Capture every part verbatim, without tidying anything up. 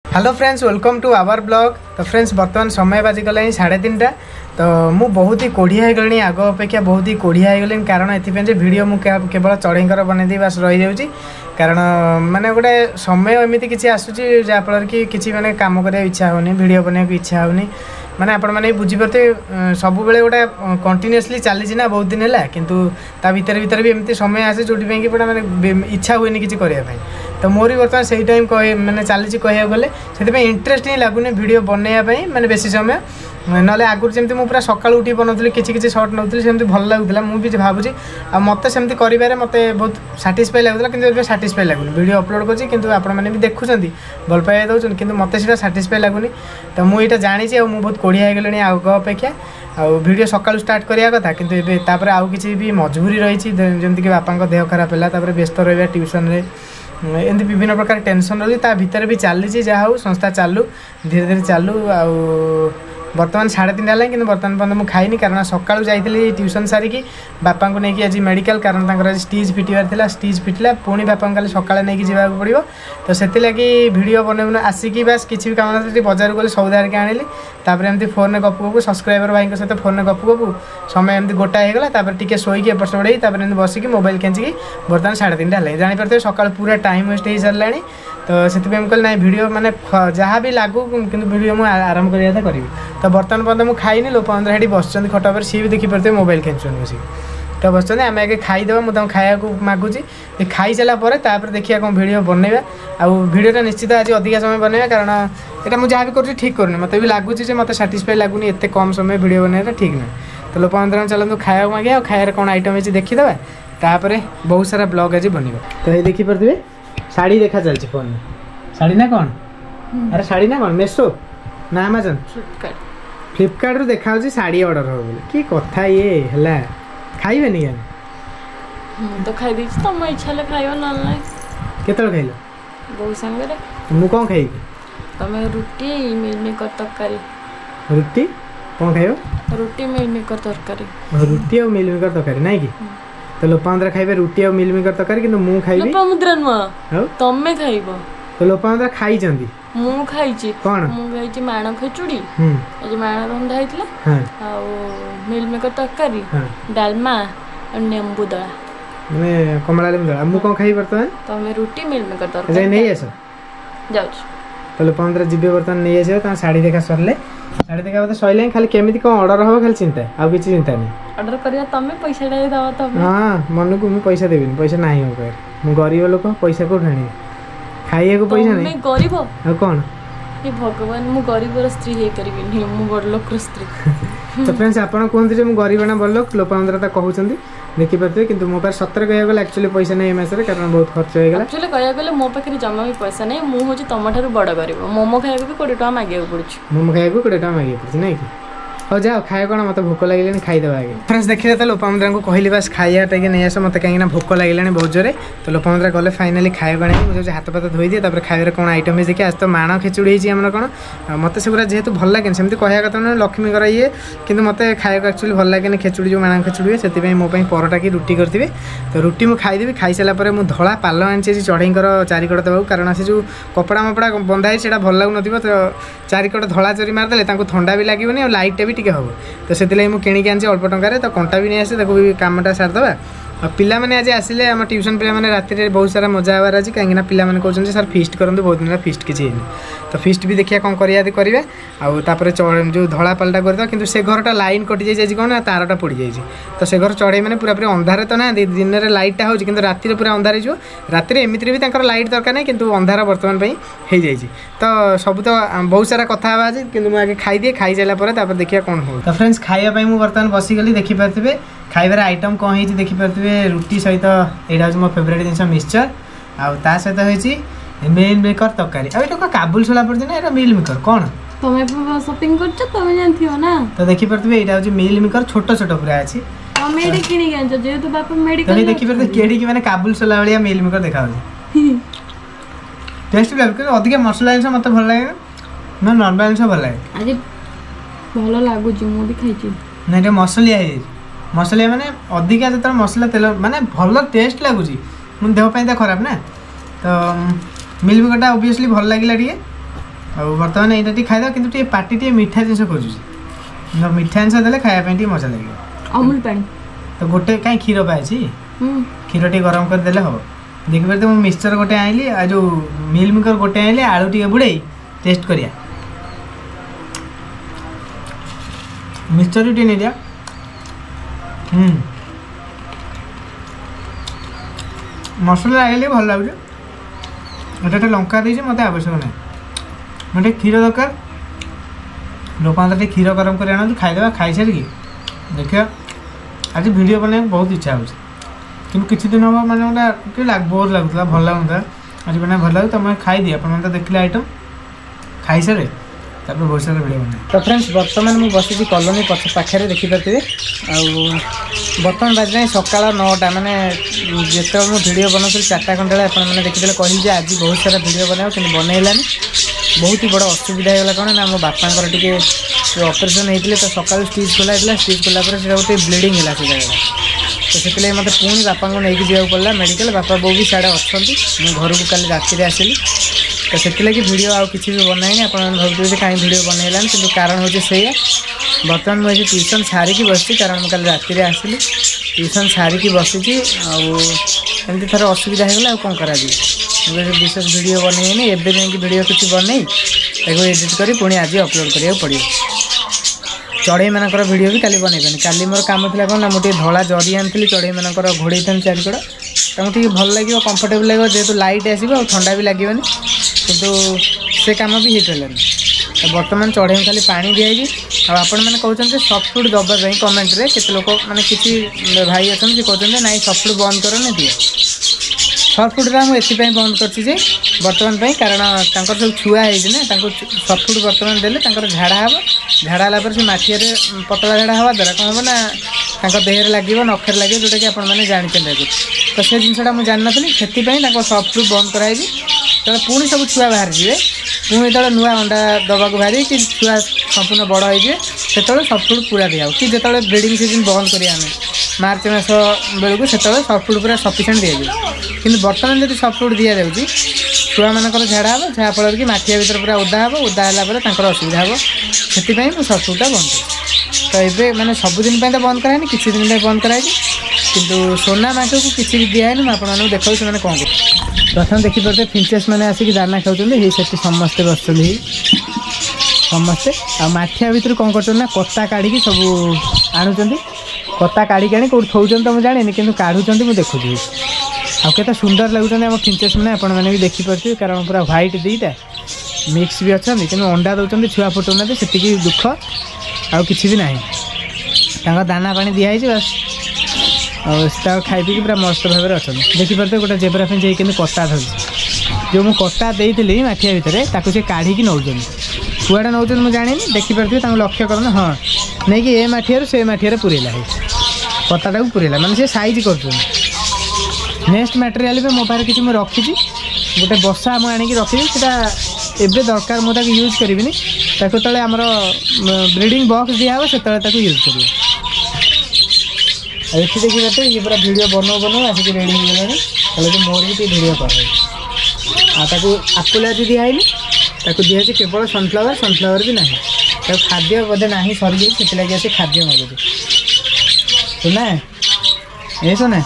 Hello friends, welcome to our blog. तो friends बर्तमान समय बाजिगला साढ़े तीन टा। तो मु बहुत ही कोढ़िया हो गली, आग अपेक्षा बहुत ही कोढ़िया हो गली। कारण ये वीडियो मु केवल चढ़ईकर बनई बास रही जाऊँगी। कारण माने गोटे समय एमती किसी आसूची जहाँफल कि किसी माने काम करने इच्छा होनी, वीडियो बनाने इच्छा होनी। माने आपण मैंने बुझीपारे सब बेले गोटे कंटिन्यूअसली चली ना बहुत दिन है, किंतु ता भीतर भीतर भी एमती समय आसे जो मैंने इच्छा हुए किसी करने। तो मोर बर्तमान से टाइम कह मैंने चली कह गले से इंटरेस्ट ही लगुनि वीडियो बनवाई मैंने बेसी समय ना आगुरी जमी मुझे पूरा सकाल उठी बनाऊली किसी किसी सर्ट नौली सेमती भल लगुला। मुझे भावुँ आ मत सेमती कर मत बहुत साटिस्फाई लगुला, कि साटिस्फाई लगुनि वीडियो अपलोड करी कि आपण मैंने भी देखुं भल पाइबा दौरान कि मत से साटिस्फाई लगुनि। तो मुझे जानी मुझे बहुत कोढ़िया हो गली आग अपेक्षा। आउ वीडियो सकाल स्टार्ट करिया कथा, किंतु एबे तापर आउ किसी भी मजबूरी रही जमती कि बापा देह खराब है, तापर व्यस्त रहा ट्यूशन रे एमती विभिन्न प्रकार टेंशन रही। ता भीतर भी चली जहाँ हो संस्था चालू धीरे धीरे चालू। आउ बर्तमान साढ़े तीन है कि बर्तमान पर्यटन मुझे खाइनी, कारण सकाळू जाइली ट्यूशन सारिकी बापा को लेकिन आज मेडिकल, कारण आज स्टिच फिटार था, स्टिच फिटला पुणी बापा कल सकाଳେ नहीं जावाक पड़ो। तो से वीडियो बनैबन आसिकी बास किसी भी काम ना बजार गली सौदा हारिक आनिली। तापर एमती फोन में गपु गपु सब्सक्राइबर भाई सहित फोन में गपु गपु समय एमती गोटा होगा। तापर टिके शोईकी एपट सेपट होता एमती बसिकी मोबाइल खेचिकी बर्तमान साढ़े तीन है जानीपारे सकाळ पूरा टाइम वेस्ट हो सारा। तो से कहल ना वीडियो माने जहाँ भी लागू कि वीडियो मुझे आरंभ करवा करी। तो बर्तमान पर्यटन मुझे खाइनी, लोक पंद्रह बस खट पर सी भी देखिपे मोबाइल खेचुन बस। तो बस आम आगे खाईदे मुझे खाया मागुची खाई सारापर तापर देखिए कौन वीडियो बनवा। आउ वीडियोटा निश्चित आज अधिका समय बनवा, कारण यहाँ मुझे जहाँ भी कर ठीक करूँ मत भी लगुच मत साटिस्फाई लगुनि एत कम समय वीडियो बनवा ठीक ना। तो लोक पंद्रह चलते खाया मागे आ खाया कौन आइटम है देखीदे, तापर बहुत सारा ब्लॉग आज बनवा। तो ये देखिपे शाड़ी देखा चलती फोन में, शाड़ी ना कौन अरे शाड़ी ना कौन मेसो ना अमेजन फ्लिपकार्ट फ्लिपकार्ट रू देखा शाड़ी ऑर्डर हो बोले कि कथा ये है खाइबे नहीं हम तो खाई दीछ तम इच्छा ले खाइबो न न केतल खाइलो बहु संगे रे मु कोन खाइबी तमे रोटी मिलमेकर तरकारी रोटी कोन खाइबो रोटी मिलमेकर तरकारी रोटी और मिलमेकर तरकारी नहीं की। तो लोपांद्रा खाइबे रोटी और मिलमेकर तरकारी, किंतु मु खाइबी लोपांद्रा न तमे खाइबो। तो लोपांद्रा खाई जंदी मु खाइची कोन मु खाइची माण खिचुड़ी हम आज माण रंधा हैतला हां आ मिलमेकर तरकारी हां डालमा और नींबू दळा माने कमला लेम दळा। मु कोन खाइ बर्तमान तमे रोटी मिलमेकर तरकारी जे नहीं आसो जाउछ। तो लोपांद्रा जिबे बर्तमान नहीं आसे ता साड़ी देखा सरले साड़ी देखा बता सइले खाली केमिति कोन ऑर्डर हो खाली चिंता आ किछि चिंता नहीं। ऑर्डर करिया तमे पैसा दे दवा तमे हां मन को मैं पैसा देबिन, पैसा नहीं हो पाए मु गरीब लोक पैसा को ठाणी खाइए को पैसा नहीं मैं गरीब आ कौन ये भगवान मु गरीब स्त्री हे करिबि नहीं मु बड़ लोक स्त्री। तो फ्रेंड्स आपण कहते जे मु गरीब ना बड़ लोक लोपांद्रा ता कहउचंदी देखि पाते, किंतु मो पास सत्तर कहिया गेल एक्चुअली पैसा नहीं मासरे, कारण बहुत खर्च हो गेला। एक्चुअली कहिया गेले मो पाखरे जमा भी पैसा नहीं, मु होची तम ठारू बड़ गरीब। मोमो खाइबो भी बीस टका मागिया पड़छ, मोमो खाइबो बीस टका मागिया पड़छ नहीं की। हो जाओ खाए कौन मत भोक लगे खाईदे आगे। फ्रेंड्स देखिए तो लोपांद्रा को कहली बस खाइया टे नहीं आस मत कहीं भोक लगे बहुत जोरे। तो लोपांद्रा गले फाइनाली खाया आने मुझे हाथ पात धोई दिए, तापर खाइबार कौन आइटम है देखिए। आज तो माण खिचुड़ी होमर कौन मत से पूरा जेहेतु भल लगे सेमती कहया कथा ना लक्ष्मी ये, किंतु मत खाया एक्चुअली भल लगे खिचुड़ी जो माण खिचुड़ी से मो परोटा की रुटी करते। तो रुटी मुझे खाईदेवी, खाई सारापर मुझे धला पाल आनी चढ़ईकर चारिकड़ देवा, कारण से जो कपड़ा मपड़ा बंधा है भल लगुन। तो चारिकड़ धला चोरी मारदे थंडा भी लगे और लाइटा भी टे हम। तो से मुझे किणी आनी अल्प टकर, तो कंटा भी नहीं आसे भी कामटा सारदे। और पिला माने आज आसिले आम ट्यूशन पिला माने राति रे बहुत सारा मजा आवार आज, कहीं पिला माने कहउछन सर फीस्ट करंतु बहुत दिन फीस्ट किछि हेनी। तो फीस्ट भी देखिया कौन करिया करिवे। आउ तापर जो धला पाल्टा करदो, किंतु से घरटा लाइन कटि जाई जाई कोन तारटा पड़ी जाई। तो से घर चढ़ई माने पूरा पूरा अंधार तो ना दिन रे लाइटटा होछि, किंतु राति रे पूरा अंधार हो। राति रे एमिति रे भी ताकर लाइट दरकार नै, किंतु अंधार वर्तमान पई हे जाई। तो सब तो बहुत सारा कथा आवा आज, किंतु मु आगे खाई दिए, खाई जाला परे तापर देखिया कौन हो। तो फ्रेंड्स खाइया पई मु वर्तमान बसी गली देखि पारथिबे खाइबार आइटम कौन है देखि पारथिबे। रुटी सहित यहाँ मो फेवरेट जिनस मिक्सचर, आउ ता सहित होइछि मिल मेकर तरकारी। आ एटा काबुल छोला पड़छि ना, एटा मिल मेकर कोन तमे शॉपिंग करछ तमे जानथियो ना। तो देखि पारथिबे एटा होछि मिल मेकर छोटो छोटो पूरा अछि। तमे एडी किनि गंज जेतु बाप मेडिकल तमे देखि पारथिबे केडी कि माने काबुल छोला वालिया मिल मेकर देखा होछि। टेस्ट भी लागो अधिक मसला जिनस मते भल लागे ना नॉर्मल जिनस भल लागे। आज भल लागु जी मु भी खाइछि ना एटा मसलिया है मसलिया माने अधिका जत मसला तेल माने भल टेस्ट लगुच मुझे देह तो खराब ना। तो मिल मेकरटा ओबियसली भल लगे टे ଆଉ ବର୍ତ୍ତମାନ ଏଇଟା ଟିକେ ଖାଇଦେବା କିନ୍ତୁ ଟିକେ ପାଟି ଟିକେ ମିଠା ଜିନିଷ ଖୋଜୁଛି ମିଠା ଜିନିଷ ଦେଲେ ଖାଇବା ପାଇଁ ଟିକେ ମଜା ଲାଗିବ ଅମୁଲ ପାଣି ତ ଗୋଟେ କାଇଁ କ୍ଷୀର ପାଇଛି କ୍ଷୀର ଟିକେ ଗରମ କରିଦେଲେ ହବ ଦେଖିପାରୁଥିବେ ମୁଁ ମିକ୍ସଚର ଗୋଟେ ଆଣିଲି ଆଉ ଯେଉଁ ମିଲ୍ ମିକର ଗୋଟେ ଆଣିଲି ଆଳୁ ଟିକେ ବୁଡ଼େଇ ଟେଷ୍ଟ କରିବା ମିକ୍ସଚର ବି ଟିକେ ନେଇଦିଆ ହୁଁ ମସଲା ଲାଗିଲେ ଭଲ ଲାଗୁଛି ଏଟା ଟିକେ ଲଙ୍କା ଦେଇଛି ମୋତେ ଆବଶ୍ୟକ ନାହିଁ ମୋତେ କ୍ଷୀର ଦରକାର ଲୋକମାନେ ଟିକେ କ୍ଷୀର ଗରମ କରି ଆଣନ୍ତୁ ଖାଇଦେବା ଖାଇସାରିକି ଦେଖିବା ଆଜି ଭିଡ଼ିଓ ବନେଇବାକୁ ବହୁତ ଇଚ୍ଛା ହେଉଛି କିନ୍ତୁ କିଛି ଦିନ ହେବ ମାନେ ଗୋଟେ ଟିକେ ବୋର୍ ଲାଗୁଥିଲା ଭଲ ଲାଗୁଥିଲା ଆଜି ବନେଇବା ଭଲ ଲାଗୁଛି ତୁମେ ଖାଇଦିଏ ଆପଣମାନେ ତ ଦେଖିଲେ ଆଇଟମ୍ ଖାଇସାରେ ତାପରେ ଭବିଷ୍ୟତରେ ଭିଡ଼ିଓ ବନେଇ ତ ଫ୍ରେଣ୍ଡସ୍ ବର୍ତ୍ତମାନ ମୁଁ ବସିଛି କଲୋନୀ ପଛ ପାଖରେ ଦେଖିପାରୁଥିବେ ଆଉ ବର୍ତ୍ତମାନ ବାଜିଲାଣି ସକାଳ ନଅଟା ମାନେ ଯେତେବେଳେ ମୁଁ ଭିଡ଼ିଓ ବନାଉଥିଲି ଚାରିଟା ଖଣ୍ଡେ ବେଳେ ଆପଣମାନେ ଦେଖିଥିଲେ କହିଲି ଯେ ଆଜି ବହୁତ ସାରା ଭିଡ଼ିଓ ବନାଇବ କିନ୍ତୁ ବନେଇଲାନି ବହୁତ ହି ବଡ଼ ଅସୁବିଧା ହେଇଗଲା କ'ଣ ନା ମୋ ବାପାଙ୍କର ଟିକେ ଅପରେସନ୍ ହେଇଥିଲେ ତ ସକାଳୁ ଷ୍ଟିଚ୍ ଖୋଲା ହେଇଥିଲା ଷ୍ଟିଚ୍ ଖୋଲା ପରେ ସେଟା ଗୋଟେ ବ୍ଲିଡ଼ିଂ ହେଲା ସେ ଜାଗାରେ ତ ସେଥିଲାଗି ମୋତେ ପୁଣି ବାପାଙ୍କୁ ନେଇକି ଯିବାକୁ ପଡ଼ିଲା ମେଡ଼ିକାଲ ବାପା ବୋଉ ବି ସିଆଡ଼େ ଅଛନ୍ତି ମୁଁ ଘରକୁ କାଲି ରାତିରେ ଆସିଲି ତ ସେଥିଲାଗି ଭିଡ଼ିଓ ଆଉ କିଛି ବି ବନାଇନି ଆପଣମାନେ ଭାବୁଥିବେ ଯେ କାହିଁ ଭିଡ଼ିଓ ବନେଇଲାନି କିନ୍ତୁ କାରଣ ହେଉଛି ସେଇଆ ବର୍ତ୍ତମାନ ମୁଁ ଆଜି ଟ୍ୟୁସନ୍ ସାରିକି ବସିଛି କାରଣ ମୁଁ କାଲି ରାତିରେ ଆସିଲି ଟ୍ୟୁସନ୍ ସାରିକି ବସିଛି ଆଉ ଏମିତି ଥରେ ଅସୁବିଧା ହେଇଗଲା ଆଉ କ'ଣ କରାଯିବ ମୁଁ ବିଶେଷ ଭିଡ଼ିଓ ବନେଇନି ଏବେ ଯାଇକି ଭିଡ଼ିଓ କିଛି ବନେଇ ତାକୁ ଏଡ଼ିଟ୍ କରି ପୁଣି ଆଜି ଅପଲୋଡ଼ କରିବାକୁ ପଡ଼ିବ ଚଢ଼େଇମାନଙ୍କର ଭିଡ଼ିଓ ବି କାଲି ବନେଇବେନି କାଲି ମୋର କାମ ଥିଲା କ'ଣ ନା ମୁଁ ଟିକେ ଧଳା ଜରି ଆଣିଥିଲି ଚଢ଼େଇମାନଙ୍କର ଘୋଡ଼େଇଥାନ୍ତି ଚାରିକଡ଼ ତାଙ୍କୁ ଟିକେ ଭଲ ଲାଗିବ କମ୍ଫର୍ଟେବଲ୍ ଲାଗିବ ଯେହେତୁ ଲାଇଟ୍ ଆସିବ ଆଉ ଥଣ୍ଡା ବି ଲାଗିବନି କିନ୍ତୁ ସେ କାମ ବି ହେଇପାରିଲାନି ତ ବର୍ତ୍ତମାନ ଚଢ଼େଇଙ୍କୁ ଖାଲି ପାଣି ଦିଆହେଇଛି ଆଉ ଆପଣମାନେ କହୁଛନ୍ତି ଯେ ସଫ୍ଟ ଫୁଡ଼୍ ଦେବା ପାଇଁ କମେଣ୍ଟରେ କେତେ ଲୋକ ମାନେ କିଛି ଭାଇ ଅଛନ୍ତି ସେ କହୁଛନ୍ତି ନାଇଁ ସଫ୍ଟ ଫୁଡ଼୍ ବନ୍ଦ କରନି ଦିଅ ସଫ୍ଟ ଫୁଡ଼୍ଟା ମୁଁ ଏଥିପାଇଁ ବନ୍ଦ କରିଛି ଯେ ବର୍ତ୍ତମାନ ପାଇଁ କାରଣ ତାଙ୍କର ସବୁ ଛୁଆ ହେଇଛି ନା ତାଙ୍କୁ ସଫ୍ଟ ଫୁଡ଼୍ ବର୍ତ୍ତମାନ ଦେଲେ ତାଙ୍କର ଝାଡ଼ା ହେବ ଝାଡ଼ା ହେଲା ପରେ ସେ ମାଠିଆରେ ପତଳା ଝାଡ଼ା ହେବା ଦ୍ୱାରା କ'ଣ ହେବ ନା ତାଙ୍କ ଦେହରେ ଲାଗିବ ନଖରେ ଲାଗିବ ଯେଉଁଟାକି ଆପଣମାନେ ଜାଣିଛନ୍ତି ଆଗରୁ ତ ସେ ଜିନିଷଟା ମୁଁ ଜାଣିନଥିଲି ସେଥିପାଇଁ ତାଙ୍କ ସଫ୍ଟ ଫୁଡ଼୍ ବନ୍ଦ କରାହେଇଛି ଯେତେବେଳେ ପୁଣି ସବୁ ଛୁଆ ବାହାରିଯିବେ ପୁଣି ଯେତେବେଳେ ନୂଆ ଅଣ୍ଡା ଦେବାକୁ ବାହାରି କି ଛୁଆ ସମ୍ପୂର୍ଣ୍ଣ ବଡ଼ ହେଇଯିବେ ସେତେବେଳେ ସଫ୍ଟ ଫୁଡ଼୍ ପୁରା ଦିଆହେବ କି ଯେତେବେଳେ ବ୍ରିଡ଼ିଂ ସିଜନ୍ ବନ୍ଦ କରିବା ଆମେ ମାର୍ଚ୍ଚ ମାସ ବେଳକୁ ସେତେବେଳେ ସଫ୍ଟ ଫୁଡ଼୍ ପୁରା ସଫିସିଏଣ୍ଟ ଦିଆଯିବ କିନ୍ତୁ ବର୍ତ୍ତମାନ ଯଦି ସଫ୍ଟ ଫୁଡ଼୍ ଦିଆଯାଉଛି ଛୁଆମାନଙ୍କର ଝାଡ଼ା ହେବ ଯାହାଫଳରେ କି ମାଠିଆ ଭିତରେ ପୁରା ଓଦା ହେବ ଓଦା ହେଲା ପରେ ତାଙ୍କର ଅସୁବିଧା ହେବ ସେଥିପାଇଁ ମୁଁ ସଫ୍ଟ ଫୁଡ଼୍ଟା ବନ୍ଦ କରିଛି ତ ଏବେ ମାନେ ସବୁଦିନ ପାଇଁ ତ ବନ୍ଦ କରାହେଇନି କିଛି ଦିନ ପାଇଁ ବନ୍ଦ କରାହେଇଛି କିନ୍ତୁ সোনা ମାଙ୍କକୁ କିଛି ବି ଦିଆହେଇନି ମୁଁ ଆପଣମାନଙ୍କୁ ଦେଖାଉଛି ସେମାନେ କ'ଣ କରୁଛନ୍ତି ପ୍ରଥମେ ଦେଖିପାରୁଥିବେ ଫିଞ୍ଚେସ୍ ମାନେ ଆସିକି ଦାନା ଖାଉଛନ୍ତି ହେଇ ସେଠି ସମସ୍ତେ ବସୁଛନ୍ତି ହେଇ ସମସ୍ତେ ଆଉ ମାଠିଆ ଭିତରୁ କ'ଣ କରୁଛନ୍ତି ନା କତା କାଢ଼ିକି ସବୁ ଆଣୁଛନ୍ତି କତା କାଢ଼ିକି ଆଣି କେଉଁଠି ଥଉଛନ୍ତି ତ ମୁଁ ଜାଣିନି କିନ୍ତୁ କାଢ଼ୁଛନ୍ତି ମୁଁ ଦେଖୁଛି ଆଉ କେତେ ସୁନ୍ଦର ଲାଗୁଛନ୍ତି ଆମ ଫିଞ୍ଚେସ୍ ମାନେ ଆପଣମାନେ ବି ଦେଖିପାରୁଥିବେ କାରଣ ପୁରା ହ୍ୱାଇଟ୍ ଦୁଇଟା ମିକ୍ସ ବି ଅଛନ୍ତି କିନ୍ତୁ ଅଣ୍ଡା ଦେଉଛନ୍ତି ଛୁଆ ଫୁଟଉନାହାନ୍ତି ସେତିକି ଦୁଃଖ ଆଉ କିଛି ବି ନାହିଁ ତାଙ୍କ ଦାନା ପାଣି ଦିଆହେଇଛି ବାସ୍ ଆଉ ତାକୁ ଖାଇ ପିଇକି ପୁରା ମସ୍ତ ଭାବରେ ଅଛନ୍ତି ଦେଖିପାରୁଥିବେ ଗୋଟେ ଜେବ୍ରା ଫିଞ୍ଚ ହେଇ କିନ୍ତୁ କତା ଧରୁଛି ଯେଉଁ ମୁଁ କତା ଦେଇଥିଲି ମାଠିଆ ଭିତରେ ତାକୁ ସେ କାଢ଼ିକି ନେଉଛନ୍ତି କୁଆଡ଼େ ନେଉଛନ୍ତି ମୁଁ ଜାଣିନି ଦେଖିପାରୁଥିବେ ତାଙ୍କୁ ଲକ୍ଷ୍ୟ କରନ୍ତୁ ହଁ ନେଇକି ଏ ମାଠିଆରୁ ସେ ମାଠିଆରେ ପୁରେଇଲା ହେଇ କତାଟାକୁ ପୁରେଇଲା ମାନେ ସେ ସାଇଜ୍ କରୁଛନ୍ତି ନେକ୍ସଟ ମ୍ୟାଟେରିଆଲ୍ ବି ମୋ ପାଖରେ କିଛି ମୁଁ ରଖିଛି ଗୋଟେ ବସା ମୁଁ ଆଣିକି ରଖିଛି ସେଇଟା ଏବେ ଦରକାର ମୁଁ ତାକୁ ୟୁଜ୍ କରିବିନି ତାକୁ ଯେତେବେଳେ ଆମର ବ୍ରିଡ଼ିଂ ବକ୍ସ ଦିଆହେବ ସେତେବେଳେ ତାକୁ ୟୁଜ୍ କରିବ ଆଉ ଏଠି ଦେଖିପାରୁଥିବେ ଇଏ ପୁରା ଭିଡ଼ିଓ ବନଉ ବନଉ ଆସିକି ରେଡ଼ି ହେଇଗଲାଣି ତାହେଲେ ଯେ ମୋର ବି ଟିକେ ଭିଡ଼ିଓ କରିବେ ଆଉ ତାକୁ ଆପଲ୍ ଆଜି ଦିଆହେଇନି ତାକୁ ଦିଆହେଇଛି କେବଳ ସନଫ୍ଲାୱାର ସନଫ୍ଲାୱାର ବି ନାହିଁ ତାକୁ ଖାଦ୍ୟ ବୋଧେ ନାହିଁ ସରିଯାଇଛି ସେଥିଲାଗି ଆସି ଖାଦ୍ୟ ମାଗୁଛି ଶୁନା ଏ ଶୁନା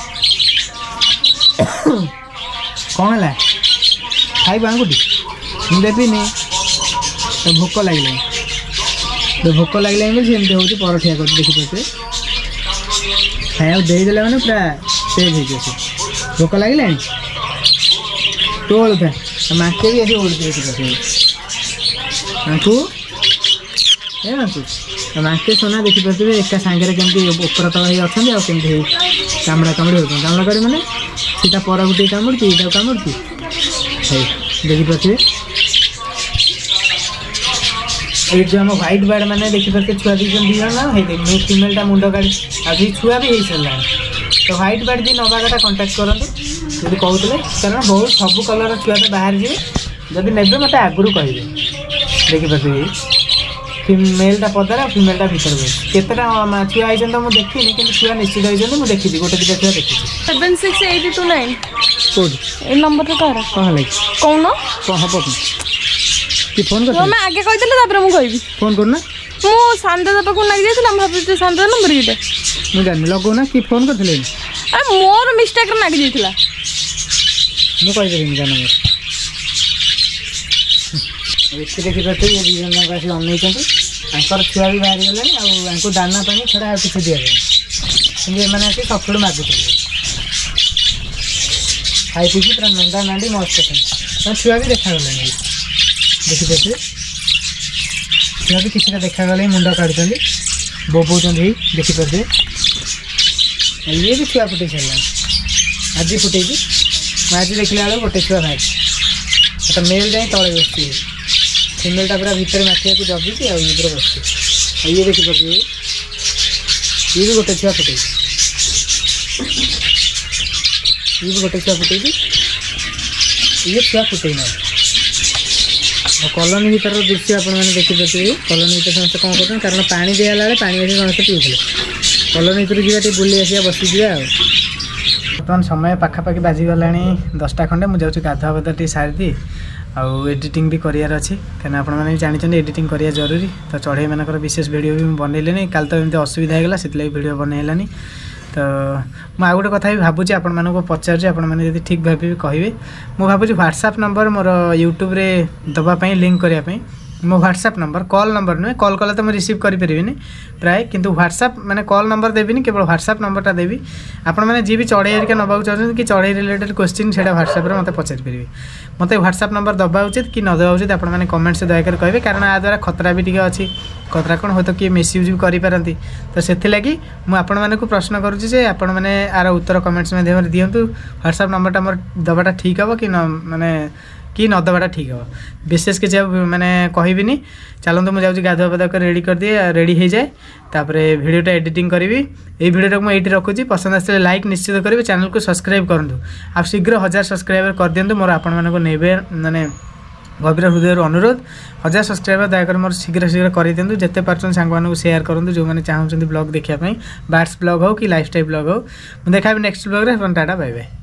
କ'ଣ ହେଲା ଖାଇବୁ ଆଙ୍ଗୁଠି ମୁଁ ଦେବିନି ତ ଭୋକ ଲାଗିଲାଣି ତ ଭୋକ ଲାଗିଲାଣି ବୋଲି ସେମିତି ହେଉଛି ପରଠିଆ କରୁଛି ଦେଖିପାରୁଥିବେ ଖାଇବାକୁ ଦେଇଦେଲା ମାନେ ପୁରା ସେଭ୍ ହେଇଯିବ ସେ ଭୋକ ଲାଗିଲାଣି ତୁ ଓଳୁଥା ମାକେ ବି ଆସି ଓଳୁଛି ଦେଖିପାରୁଥିବେ ମାଙ୍କୁ ଏ ମାଙ୍କୁ ମାକେ সোনা ଦେଖିପାରୁଥିବେ ଏକା ସାଙ୍ଗରେ କେମିତି ଉପର ତଳ ହେଇ ଅଛନ୍ତି ଆଉ କେମିତି ହେଇ କାମୁଡ଼ା କାମୁଡ଼ି ହେଉଛନ୍ତି କାମୁଡ଼ା କରି ମାନେ ସେଇଟା ପରକୁ ଟିକେ କାମୁଡ଼ୁଛି ଏଇଟାକୁ କାମୁଡ଼ୁଛି ହେଇ ଦେଖିପାରୁଥିବେ ଏଇଠି ଯେଉଁ ଆମ ହ୍ୱାଇଟ୍ ବାର୍ଡ଼ ମାନେ ଦେଖିପାରୁଥିବେ ଛୁଆ ଦେଇଛନ୍ତି ଦୁଇ ଜଣ ନା ହେଇ ଫିମେଲଟା ମୁଣ୍ଡ କାଢ଼ି ଆଉ ଦୁଇ ଛୁଆ ବି ହେଇସାରିଲାଣି ତ ହ୍ୱାଇଟ୍ ବାର୍ଡ଼ ଯିଏ ନେବା କଥା କଣ୍ଟାକ୍ଟ କରନ୍ତୁ ଯଦି କହୁଥିଲେ କାରଣ ବହୁତ ସବୁ କଲର୍ର ଛୁଆ ତ ବାହାରି ଯିବେ ଯଦି ନେବେ ମୋତେ ଆଗରୁ କହିବେ ଦେଖିପାରୁଥିବେ ଫିମେଲଟା ପଦାରେ ଆଉ ଫିମେଲଟା ଭିତରେ ବସି କେତେଟା ଛୁଆ ହେଇଛନ୍ତି ତ ମୁଁ ଦେଖିନି କିନ୍ତୁ ଛୁଆ ନିଶ୍ଚିତ ହେଇଛନ୍ତି ମୁଁ ଦେଖିଛି ଗୋଟେ ଦୁଇଟା ଛୁଆ ଦେଖିଛି seven six eight two nine କେଉଁଠି ଏ ନମ୍ବରଟା କାହାର କ'ଣ ହେଲା କି କହୁନ କ'ଣ ହେବ କି कि फोन कर मैं आगे कहते तापर मुझे कहबी फोन करना मु शांता पाक लगी जाइए हम भाभी शांता नंबर ये मुझे जानी लगौना कि फोन करते अरे मोर मिस्टेक लगी जाइए मुझे कहीदेवी क्या नंबर एति देखिपे ये दी जन आसी अनई छुआ भी बाहरी गले दाना पानी छड़ा आ किसी दिया जाए मैंने आसी सफल मागुचे खाई पी पूरा नंदा नांडी मस्त अछन छुआ भी देखा गले देखिपे छुआ भी किसी देखागले मुंड काढ़ुं बोबौं देखिपे ये भी छुआ फुटे सारा आज फुटे आज देखला बेलू गोटे छुआ बाहर तो मेल जाए तले बसती फिमेलटा पूरा भितर माठिया को जगी ये पूरा बस ये देखी पार्टी ये भी गोटे छुआ फुटे ये भी गोटे छुआ फुटे ये छुआ फुटे ना कॉलोनी भर दृश्य आप देखिपे कॉलोनी भर समस्त कौन कर कारण पानी दिगला बेले पानी आस समस्त पीते कॉलोनी भर जी बुले आसा बसी जा बर्तमान समय पाखापाखि बाजिगला दसटा खंडे मुझे जाऊँ गाधुआ पाधा टी सारी आउ एडिटिंग भी करार अच्छी कहीं आपने जानते एडिटिंग करा जरूरी तो चढ़ई मानकर विशेष वीडियो भी बनइले काल तो एमती असुविधा होगा से वीडियो बनइलानी तो मुझे आ गोटे कथा भी भावुँ आपण मानक पचार आपने ठीक भाव कहे मुझे भावुँ व्हाट्सएप नंबर मोर यूट्यूब रे दवापाई लिंक करने मो व्हाट्सएप नंबर कॉल नंबर नुहे कॉल कले तो मुझे रिसीव करें प्राय किंतु व्हाट्सएप माने कॉल नंबर देवी केवल व्हाट्सएप नंबरटा देवी आपण मैंने जी भी चढ़ई हरिका नवा चाहते कि चढ़ई रिलेटेड क्वेश्चन से व्हाट्सएप मत पचारि पारे मत व्हाट्सएप नंबर दबा उचित कि न दबा उचित आपण मैंने कमेंट से दयाकर कहे कारण आ द्वारा खतरा भी टी अच्छी खतरा कौन हो तो किए मिसयूज भी करें तो से लगी मुझे प्रश्न करुच्ची आपण मैंने आर उत्तर कमेंट्स में दिंतु व्हाट्सएप नंबरटा मोर दबाटा ठीक हे कि न माने कि न दबाटा ठीक हे विशेष किसी मैंने कहबिनी चलते मुझे गाधुआ पाधा कर रेडी कर दिए रेडी हो जाए तापर वीडियोटा एडिटिंग करी ये वीडियो मुझे रखुच्छी पसंद आसे लाइक निश्चित करेंगे चैनल को सब्सक्राइब करूँ आप शीघ्र हजार सब्सक्राइबर कर दिंतु मोर आपण मानक नेबे माने गभीर हृदय अनुरोध हजार सब्सक्राइबर दयाकर मोर शीघ्र शीघ्र कर दिंतु जिते पार्छ सांग शेयर करूँ जो मैंने चाहते ब्लॉग देखापी बार्ड्स ब्लॉग हो कि लाइफस्टाइल ब्लॉग हो देखा नेक्स्ट ब्लॉग रे टाटा बाय बाय।